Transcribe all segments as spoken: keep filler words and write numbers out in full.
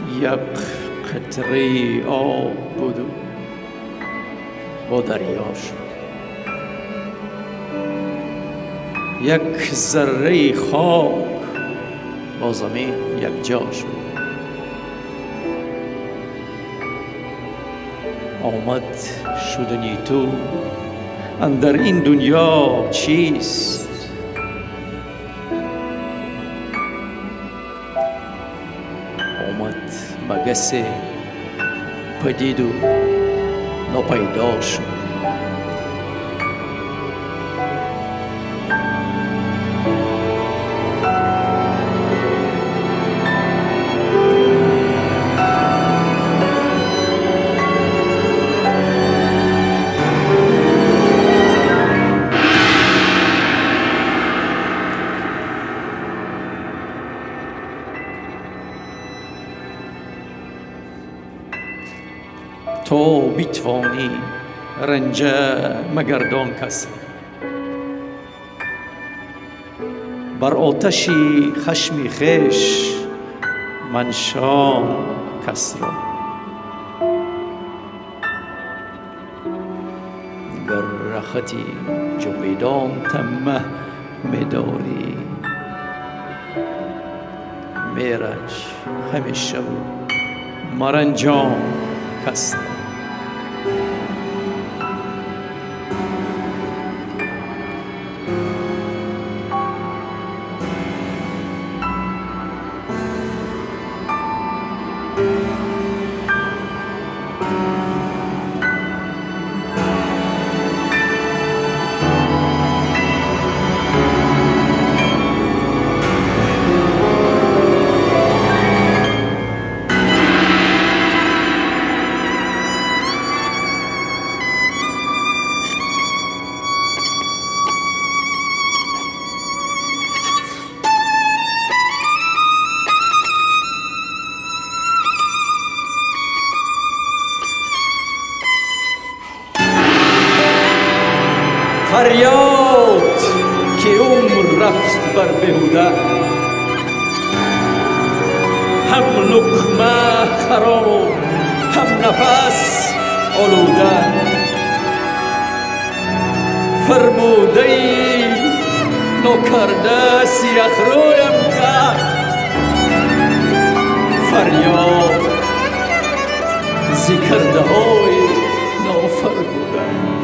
یک قطره آب بودو با دریا شد. یک ذره خاک با زمین یکجا شد. آمد شدنی تو اندر این دنیا چیست؟ آمد magase padidu nopaydo شد. تو bitwonee ranja magardon kasro بر آتشی خشمی خش منشان kasro گر رختی جویدان تمه میداری میرج همیشه بود مرنجان kasro. فریاد که عمر رفت بر بهوده، هم لقمه خراب هم نفس آلوده. فرموده ای نکرده سیخ رویم کرد، فریاد ذکرده های نافرموده.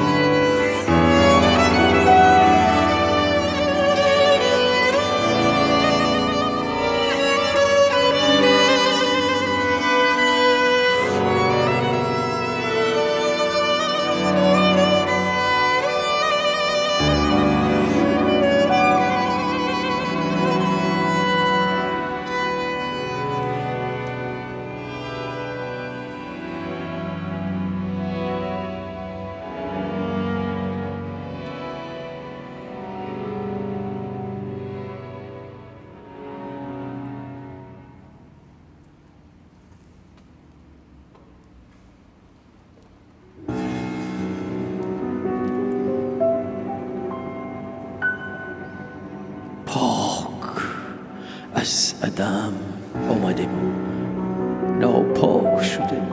از عدم آمدیم و ناپاک شدیم،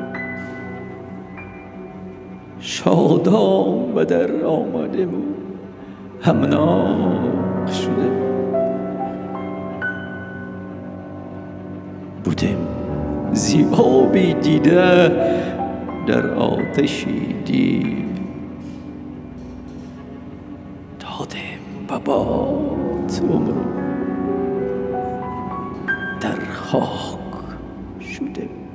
شادان به در آمدیم و همناک شدیم. بودیم زیبابی دیده در آتشی دید، دادیم به باد عمرو در خاک شدیم.